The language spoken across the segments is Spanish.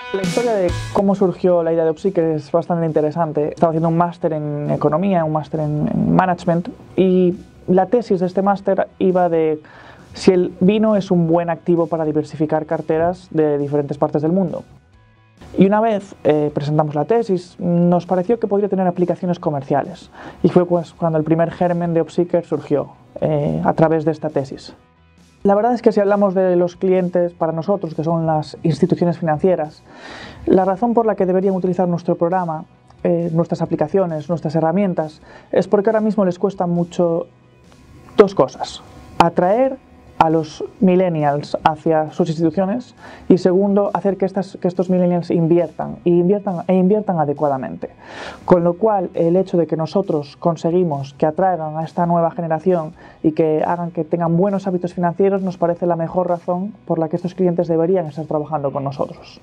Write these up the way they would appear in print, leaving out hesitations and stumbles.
La historia de cómo surgió la idea de Opseeker es bastante interesante. Estaba haciendo un máster en economía, un máster en management, y la tesis de este máster iba de si el vino es un buen activo para diversificar carteras de diferentes partes del mundo. Y una vez presentamos la tesis, nos pareció que podría tener aplicaciones comerciales. Y fue pues cuando el primer germen de Opseeker surgió, a través de esta tesis. La verdad es que si hablamos de los clientes para nosotros, que son las instituciones financieras, la razón por la que deberían utilizar nuestro programa, nuestras aplicaciones, nuestras herramientas, es porque ahora mismo les cuesta mucho dos cosas: atraer a los millennials hacia sus instituciones, y segundo, hacer que estos millennials inviertan adecuadamente. Con lo cual, el hecho de que nosotros conseguimos que atraigan a esta nueva generación y que hagan que tengan buenos hábitos financieros nos parece la mejor razón por la que estos clientes deberían estar trabajando con nosotros.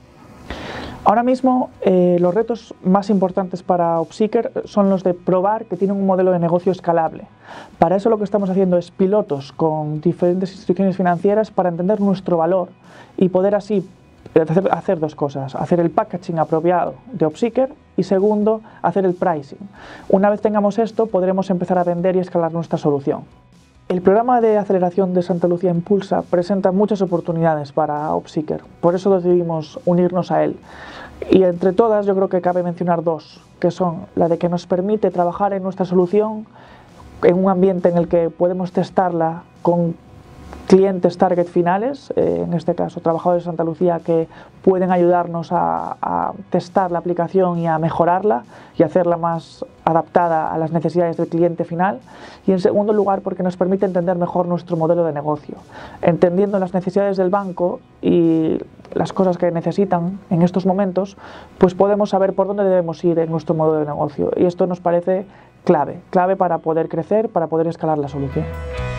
Ahora mismo, los retos más importantes para Opseeker son los de probar que tienen un modelo de negocio escalable. Para eso lo que estamos haciendo es pilotos con diferentes instituciones financieras para entender nuestro valor y poder así hacer dos cosas: hacer el packaging apropiado de Opseeker y segundo, hacer el pricing. Una vez tengamos esto, podremos empezar a vender y escalar nuestra solución. El programa de aceleración de Santa Lucía Impulsa presenta muchas oportunidades para Opseeker, por eso decidimos unirnos a él. Y entre todas yo creo que cabe mencionar dos, que son la de que nos permite trabajar en nuestra solución en un ambiente en el que podemos testarla con clientes target finales, en este caso trabajadores de Santa Lucía que pueden ayudarnos a testar la aplicación y a mejorarla y hacerla más adaptada a las necesidades del cliente final. Y en segundo lugar, porque nos permite entender mejor nuestro modelo de negocio. Entendiendo las necesidades del banco y las cosas que necesitan en estos momentos, pues podemos saber por dónde debemos ir en nuestro modelo de negocio, y esto nos parece clave para poder crecer, para poder escalar la solución.